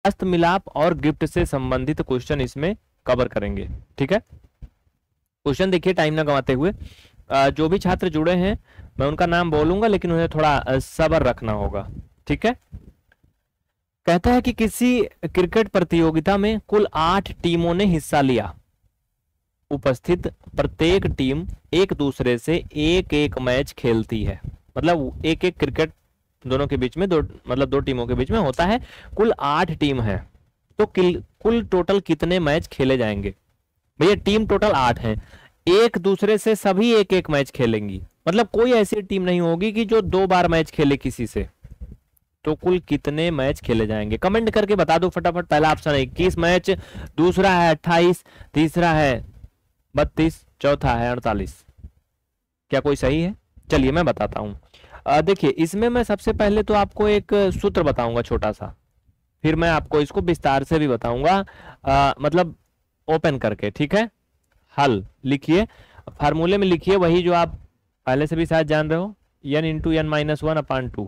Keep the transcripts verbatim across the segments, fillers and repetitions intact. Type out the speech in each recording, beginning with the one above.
हस्त मिलाप और गिफ्ट से संबंधित क्वेश्चन इसमें कवर करेंगे। ठीक है, क्वेश्चन देखिए टाइम ना गंवाते हुए। अ, जो भी छात्र जुड़े हैं मैं उनका नाम बोलूंगा, लेकिन उन्हें थोड़ा अ, सब्र रखना होगा। ठीक है, कहता है कि किसी क्रिकेट प्रतियोगिता में कुल आठ टीमों ने हिस्सा लिया। उपस्थित प्रत्येक टीम एक दूसरे से एक एक मैच खेलती है। मतलब एक एक क्रिकेट दोनों के बीच में, दो मतलब दो टीमों के बीच में होता है। कुल आठ टीम है, तो किल- कुल टोटल कितने मैच खेले जाएंगे? भैया टीम टोटल आठ है, एक दूसरे से सभी एक एक मैच खेलेंगी। मतलब कोई ऐसी टीम नहीं होगी कि जो दो बार मैच खेले किसी से। तो कुल कितने मैच खेले जाएंगे? कमेंट करके बता दो फटाफट। पहला ऑप्शन है इक्कीस मैच, दूसरा है अट्ठाईस, तीसरा है बत्तीस, चौथा है अड़तालीस। क्या कोई सही है? चलिए मैं बताता हूँ। देखिए इसमें मैं सबसे पहले तो आपको एक सूत्र बताऊंगा छोटा सा, फिर मैं आपको इसको विस्तार से भी बताऊंगा, अ, मतलब ओपन करके। ठीक है, हल लिखिए, फार्मूले में लिखिए वही जो आप पहले से भी शायद जान रहे हो, n into n minus one upon two.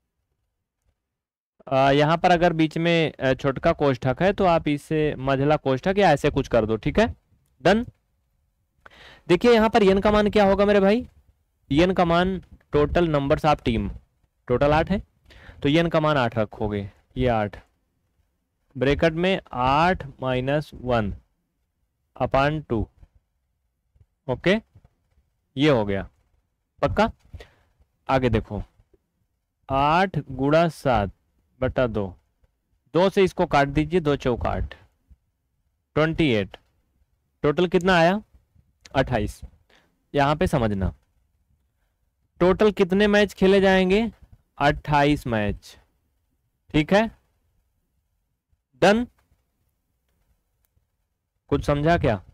यहाँ पर अगर बीच में अ, छोटका कोष्ठक है तो आप इसे मझला कोष्ठक या ऐसे कुछ कर दो। ठीक है, डन। देखिए यहाँ पर एन का मान क्या होगा मेरे भाई? एन का मान total numbers of team, total आठ है, तो एन का मान आठ रखोगे। ये आठ ब्रैकेट में आठ minus one upon two. Okay, ये हो गया पक्का। आगे देखो, आठ गुणा सात बटा दो, दो से इसको काट दीजिए, दो चौक आठ, ट्वेंटी एट। टोटल कितना आया? अट्ठाईस। यहां पे समझना, टोटल कितने मैच खेले जाएंगे? अट्ठाईस मैच। ठीक है, डन। कुछ समझा क्या?